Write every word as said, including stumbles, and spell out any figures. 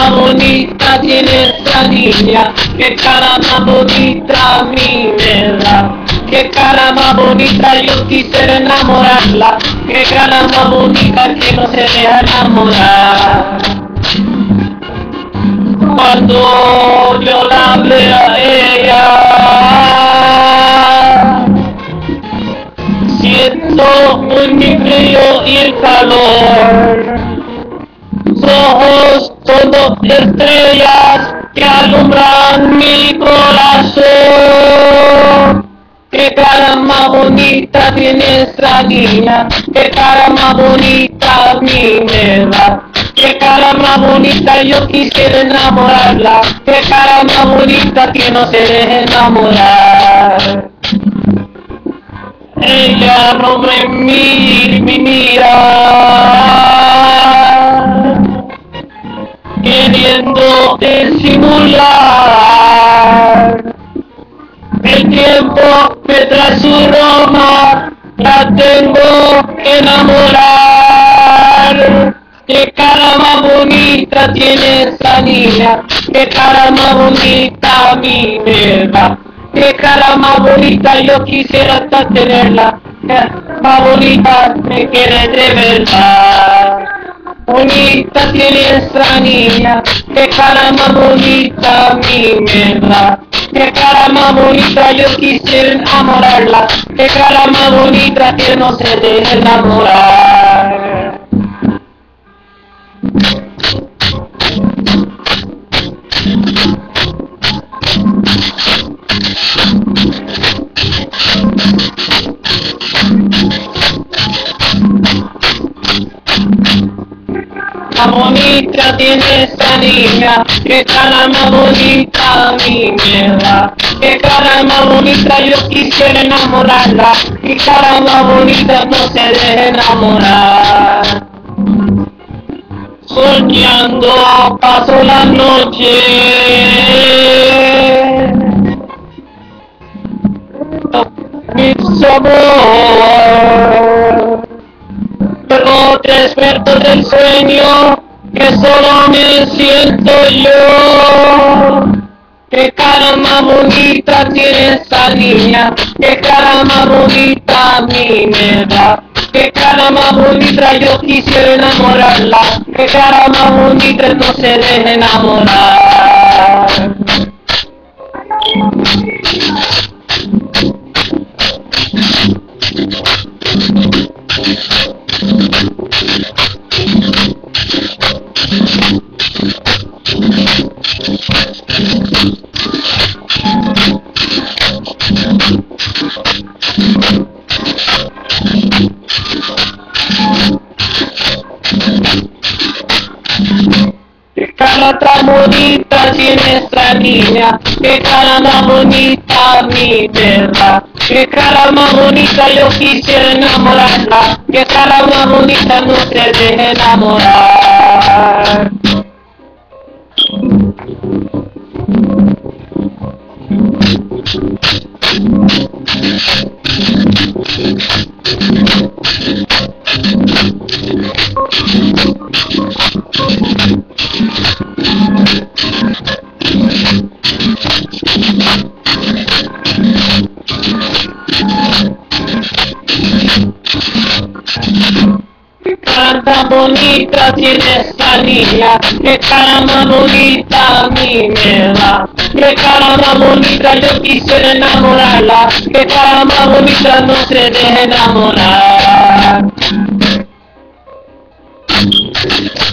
más bonita tiene esta niña, qué cara más bonita a mí me da. Qué cara más bonita, yo quisiera enamorarla, qué cara más bonita que no se deja enamorar. Cuando yo la veo a ella, siento en mi frío y el calor. Sus ojos todo estrellas que alumbran mi corazón. Qué cara más bonita tiene esa niña, qué cara más bonita a mí me da. Qué cara más bonita, yo quisiera enamorarla, qué cara más bonita que no se deje enamorar. Ella no me mira, me mira, queriendo disimular. El tiempo me trae su Roma, la tengo que enamorar. Qué cara más bonita tiene esa niña, qué cara más bonita a mí me da. Qué cara más bonita, yo quisiera hasta tenerla, qué más bonita me quiere de verdad. Bonita tiene esa niña, qué cara más bonita a mí me da. Qué cara más bonita, yo quisiera enamorarla, qué cara más bonita que no se deje enamorar. La bonita tiene esa niña, qué cara más bonita a mí me da. Qué cara más bonita, yo quisiera enamorarla, qué cara más bonita no se deje enamorar. Soñando paso la noche, mi amor, pero despierto del sueño que solo me siento yo. Qué cara más bonita tiene esa niña, qué cara más bonita a mí me da. Qué cara más bonita, yo quisiera enamorarla, qué cara más bonita no se deje enamorar. Qué cara tan bonita tiene esta niña, qué cara más bonita a mí me da. Qué cara más bonita, yo quisiera enamorarla, qué cara más bonita no se deje enamorar. Qué cara tan bonita tiene esta niña, qué cara más bonita a mí me da. Qué cara más bonita, yo quisiera enamorarla, qué cara más bonita no se deje enamorar.